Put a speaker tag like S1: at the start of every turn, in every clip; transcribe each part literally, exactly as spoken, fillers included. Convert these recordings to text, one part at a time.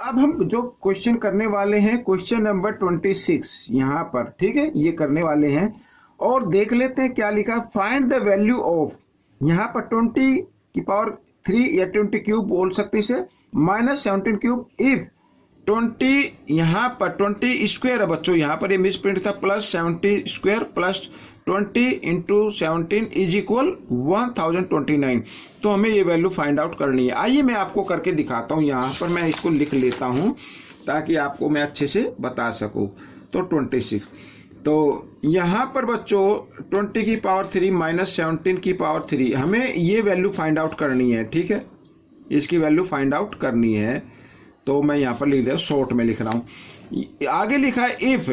S1: अब हम जो क्वेश्चन करने वाले हैं क्वेश्चन नंबर ट्वेंटी सिक्स यहाँ पर, ठीक है, ये करने वाले हैं और देख लेते हैं क्या लिखा। फाइंड द वैल्यू ऑफ, यहाँ पर ट्वेंटी की पावर थ्री या ट्वेंटी क्यूब बोल सकते हैं इसे, minus seventeen cube if twenty, यहाँ पर ट्वेंटी स्क्वायर है बच्चों, यहाँ पर ये मिस प्रिंट था, plus seventy square plus twenty into seventeen is equal one thousand twenty nine. तो हमें ये वैल्यू फाइंड आउट करनी है। आइए मैं आपको करके दिखाता हूँ, यहाँ पर मैं इसको लिख लेता हूँ ताकि आपको मैं अच्छे से बता सकूँ। तो ट्वेंटी सिक्स, तो यहाँ पर बच्चों ट्वेंटी की पावर थ्री माइनस सेवनटीन की पावर थ्री, हमें ये वैल्यू फाइंड आउट करनी है, ठीक है, इसकी वैल्यू फाइंड आउट करनी है। तो मैं यहाँ पर लिख दिया, शॉर्ट में लिख रहा हूँ। आगे लिखा है इफ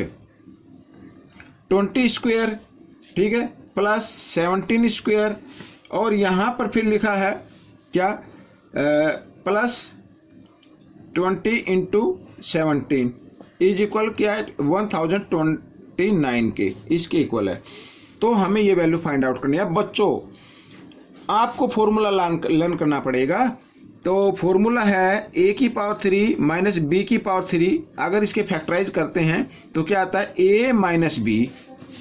S1: ट्वेंटी स्क्वायर, ठीक है, प्लस सेवनटीन स्क्वायर, और यहाँ पर फिर लिखा है क्या, plus twenty into seventeen is equal क्या है, वन थाउजेंड ट्वेंटी नाइन के, इसके इक्वल है। तो हमें ये वैल्यू फाइंड आउट करनी है। बच्चों आपको फॉर्मूला लर्न करना पड़ेगा। तो फॉर्मूला है ए की पावर थ्री माइनस बी की पावर थ्री, अगर इसके फैक्टराइज करते हैं तो क्या आता है, A minus B,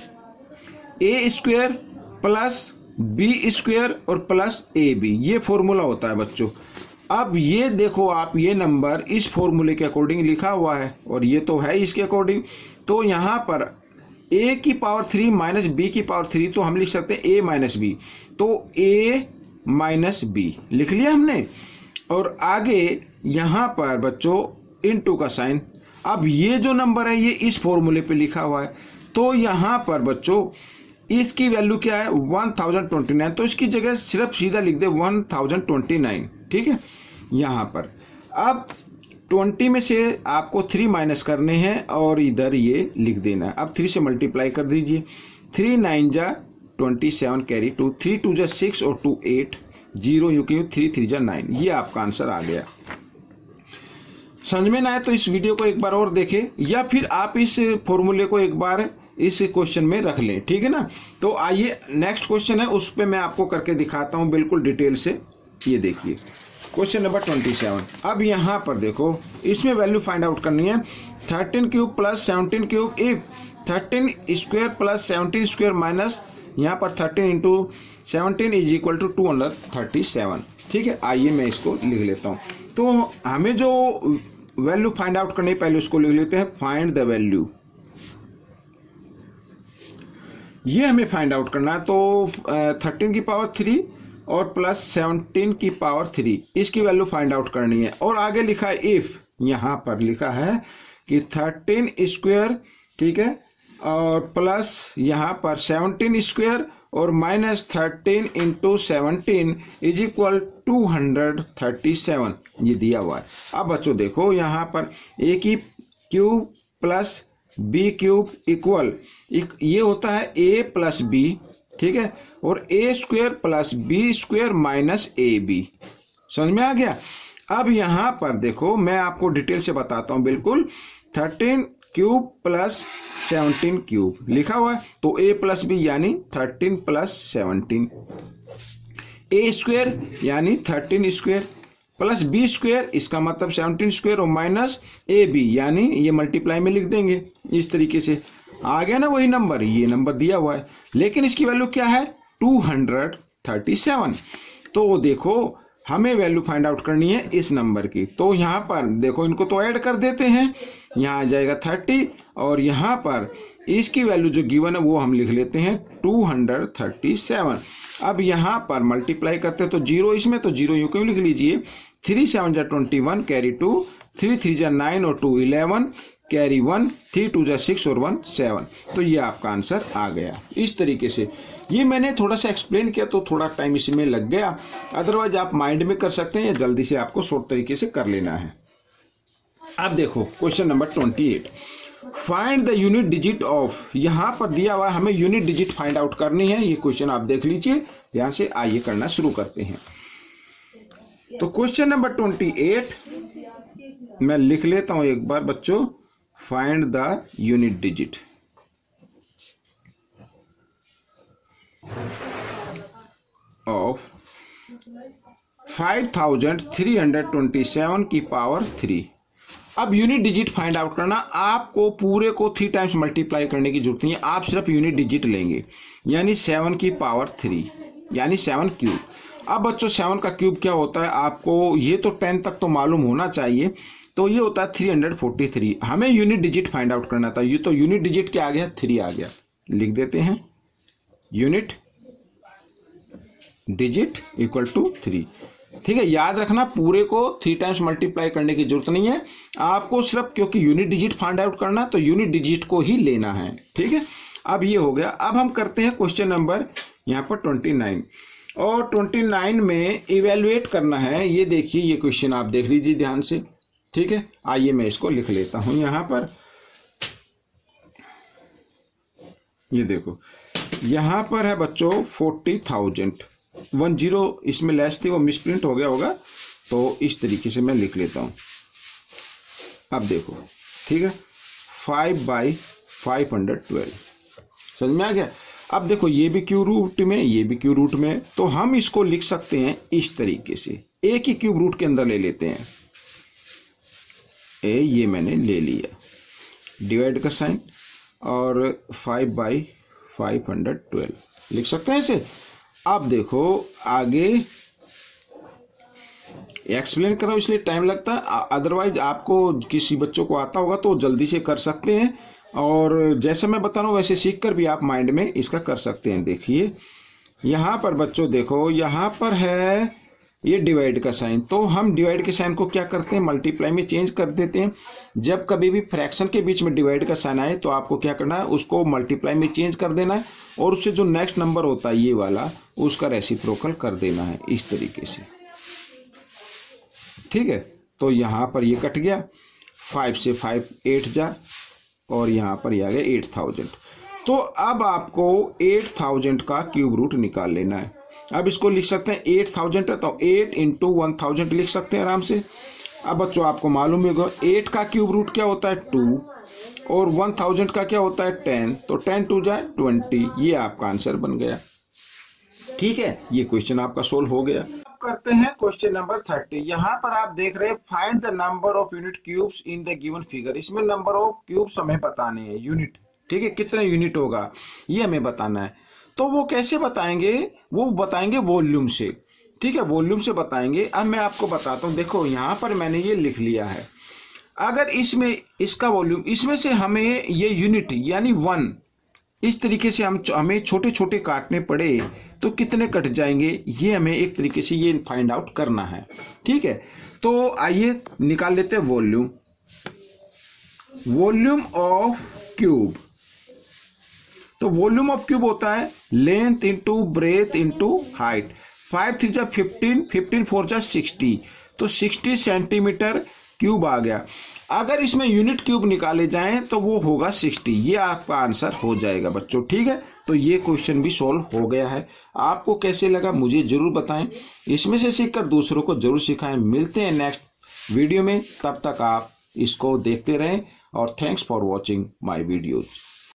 S1: A square plus B square और प्लस ए बी, ये फॉर्मूला होता है बच्चों। अब ये देखो आप, ये नंबर इस फॉर्मूले के अकॉर्डिंग लिखा हुआ है और ये तो है इसके अकॉर्डिंग। तो यहाँ पर a की पावर थ्री माइनस बी की पावर थ्री, तो हम लिख सकते हैं a माइनस बी, तो a माइनस बी लिख लिया हमने। और आगे यहाँ पर बच्चों इनटू का साइन। अब ये जो नंबर है ये इस फॉर्मूले पे लिखा हुआ है, तो यहाँ पर बच्चों इसकी वैल्यू क्या है, वन थाउजेंड ट्वेंटी नाइन, तो इसकी जगह सिर्फ सीधा लिख दे वन थाउजेंड ट्वेंटी नाइन, ठीक है। यहाँ पर अब ट्वेंटी में से आपको थ्री माइनस करने हैं और इधर ये लिख देना है। अब थ्री से मल्टीप्लाई कर दीजिए, थ्री नाइन जा twenty seven carry two, three two जा सिक्स और टू एट, जीरो यू क्यू, थ्री थ्री जा नाइन, ये आपका आंसर आ गया। समझ में ना आए तो इस वीडियो को एक बार और देखें या फिर आप इस फॉर्मूले को एक बार इस क्वेश्चन में रख लें, ठीक है ना। तो आइए नेक्स्ट क्वेश्चन है, उस पर मैं आपको करके दिखाता हूं बिल्कुल डिटेल से। ये देखिए क्वेश्चन नंबर ट्वेंटी सेवन। अब यहाँ पर देखो, इसमें वैल्यू फाइंड आउट करनी है। Thirteen cube plus seventeen cube if thirteen square plus seventeen square minus यहाँ पर thirteen into seventeen is equal to two hundred thirty seven, ठीक है। आइए मैं इसको लिख लेता हूँ। तो हमें जो वैल्यू फाइंड आउट करनी है पहले उसको लिख लेते हैं, फाइंड द वैल्यू, ये हमें फाइंड आउट करना है। तो थर्टीन की पावर थ्री और प्लस सेवनटीन की पावर थ्री, इसकी वैल्यू फाइंड आउट करनी है। और आगे लिखा है इफ, यहाँ पर लिखा है कि थर्टीन स्क्वायर, ठीक है, और प्लस यहाँ पर सेवनटीन स्क्वायर और minus thirteen into seventeen is equal to hundred thirty seven, ये दिया हुआ है। अब बच्चों देखो यहाँ पर ए की cube plus B cube equal, ये होता है ए प्लस बी, ठीक है, और A square plus B square minus A B. समझ में आ गया। अब यहाँ पर देखो मैं आपको डिटेल से बताता हूँ बिल्कुल। Thirteen cube plus seventeen cube लिखा हुआ है, तो ए प्लस बी यानी thirteen plus seventeen, A square यानी thirteen square plus B square, इसका मतलब सेवनटीन स्क्वायर और माइनस ए बी, यानी ये मल्टीप्लाई में लिख देंगे इस तरीके से। आ गया ना वही नंबर, ये नंबर दिया हुआ है, लेकिन इसकी वैल्यू क्या है, टू हंड्रेड थर्टी सेवन। तो देखो हमें वैल्यू फाइंड आउट करनी है इस नंबर की। तो यहाँ पर देखो इनको तो ऐड कर देते हैं, यहाँ आ जाएगा थर्टी और यहाँ पर इसकी वैल्यू जो गिवन है वो हम लिख लेते हैं टू हंड्रेड थर्टी सेवन। अब यहाँ पर मल्टीप्लाई करते हैं तो जीरो इसमें, तो जीरो यू क्यों लिख लीजिए, थ्री सेवन जा twenty one carry two, three three जा नाइन और two eleven carry one, three two जा सिक्स और वन सेवन। तो ये आपका आंसर आ गया। इस तरीके से ये मैंने थोड़ा सा एक्सप्लेन किया तो थोड़ा टाइम इसमें लग गया, अदरवाइज आप माइंड में कर सकते हैं या जल्दी से आपको शॉर्ट तरीके से कर लेना है। अब देखो question number twenty eight, find the unit digit of, यहाँ पर दिया हुआ हमें यूनिट डिजिट फाइंड आउट करनी है। ये क्वेश्चन आप देख लीजिए, यहाँ से आइए करना शुरू करते हैं। तो क्वेश्चन नंबर ट्वेंटी एट मैं लिख लेता हूं एक बार बच्चों, find the unit digit of five thousand three hundred twenty seven की पावर थ्री। अब यूनिट डिजिट फाइंड आउट करना, आपको पूरे को थ्री टाइम्स मल्टीप्लाई करने की जरूरत नहीं है, आप सिर्फ यूनिट डिजिट लेंगे, यानी सेवन की पावर थ्री, यानी सेवन क्यूब। अब बच्चों सेवन का क्यूब क्या होता है, आपको ये तो टेन तक तो मालूम होना चाहिए, तो ये होता है थ्री हंड्रेड फोर्टी थ्री। हमें यूनिट डिजिट फाइंड आउट करना था, ये तो यूनिट डिजिट क्या आ गया, थ्री आ गया। लिख देते हैं unit digit equal to three. ठीक है, याद रखना पूरे को थ्री टाइम्स मल्टीप्लाई करने की जरूरत नहीं है आपको, सिर्फ क्योंकि यूनिट डिजिट फाइंड आउट करना तो यूनिट डिजिट को ही लेना है। ठीक है, अब ये हो गया। अब हम करते हैं क्वेश्चन नंबर यहाँ पर ट्वेंटी नाइन, और ट्वेंटी नाइन में इवेलुएट करना है। ये देखिए, ये क्वेश्चन आप देख लीजिए ध्यान से। ठीक है, आइए मैं इसको लिख लेता हूं यहां पर। ये देखो यहां पर है बच्चों फोर्टी थाउजेंड, वन जीरो इसमें लेस थी, वो मिसप्रिंट हो गया होगा, तो इस तरीके से मैं लिख लेता हूं। अब देखो, ठीक है, five by five hundred twelve, समझ में आ गया। अब देखो ये भी क्यू रूट में, ये भी क्यू रूट में, तो हम इसको लिख सकते हैं इस तरीके से, एक ही क्यूब रूट के अंदर ले लेते हैं। ए ये मैंने ले लिया, डिवाइड का साइन, और five by five hundred twelve लिख सकते हैं इसे। अब देखो आगे एक्सप्लेन कर रहा हूं इसलिए टाइम लगता है, अदरवाइज आपको किसी बच्चों को आता होगा तो जल्दी से कर सकते हैं, और जैसे मैं बता रहा हूं वैसे सीख कर भी आप माइंड में इसका कर सकते हैं। देखिए यहां पर बच्चों देखो, यहां पर है ये डिवाइड का साइन, तो हम डिवाइड के साइन को क्या करते हैं, मल्टीप्लाई में चेंज कर देते हैं। जब कभी भी फ्रैक्शन के बीच में डिवाइड का साइन आए तो आपको क्या करना है, उसको मल्टीप्लाई में चेंज कर देना है, और उससे जो नेक्स्ट नंबर होता है ये वाला, उसका रेसिप्रोकल कर देना है इस तरीके से। ठीक है, तो यहां पर ये कट गया, फाइव से फाइव एट जा, और यहां पर ये आ गया एट थाउजेंड। तो अब आपको एट थाउजेंड का क्यूब रूट निकाल लेना है। अब इसको लिख सकते हैं, एट थाउजेंड है तो एट इंटू वन थाउजेंड लिख सकते हैं आराम से। अब बच्चों आपको मालूम ही होगा एट का क्यूब रूट क्या होता है, टू, और वन थाउजेंड का क्या होता है, टेन, तो टेन टू जाए ट्वेंटी, ये आपका आंसर बन गया। ठीक है, ये क्वेश्चन आपका सोल्व हो गया। अब करते हैं क्वेश्चन नंबर थर्टी। यहाँ पर आप देख रहे हैं find the number of unit cubes in the given figure. इसमें नंबर ऑफ क्यूब्स हमें बताने हैं, यूनिट, ठीक है, कितने यूनिट होगा ये हमें बताना है। तो वो कैसे बताएंगे, वो बताएंगे वॉल्यूम से। ठीक है, वॉल्यूम से बताएंगे। अब मैं आपको बताता हूं, देखो यहां पर मैंने ये लिख लिया है, अगर इसमें इसका वॉल्यूम, इसमें से हमें ये यूनिट यानी वन, इस तरीके से हम हमें छोटे छोटे काटने पड़े तो कितने कट जाएंगे, ये हमें एक तरीके से ये फाइंड आउट करना है। ठीक है, तो आइए निकाल लेते हैं वॉल्यूम। वॉल्यूम ऑफ क्यूब, तो वॉल्यूम ऑफ क्यूब होता है length into breadth into height. Five three जा फिफ्टीन, फिफ्टीन फोर जा सिक्सटी, तो सिक्सटी सेंटीमीटर क्यूब आ गया। अगर इसमें यूनिट क्यूब निकाले जाएं तो वो होगा सिक्सटी, ये आपका आंसर हो जाएगा बच्चों। ठीक है, तो ये क्वेश्चन भी सोल्व हो गया है। आपको कैसे लगा मुझे जरूर बताएं, इसमें से सीखकर दूसरों को जरूर सिखाएं। मिलते हैं नेक्स्ट वीडियो में, तब तक आप इसको देखते रहें, और thanks for watching my videos.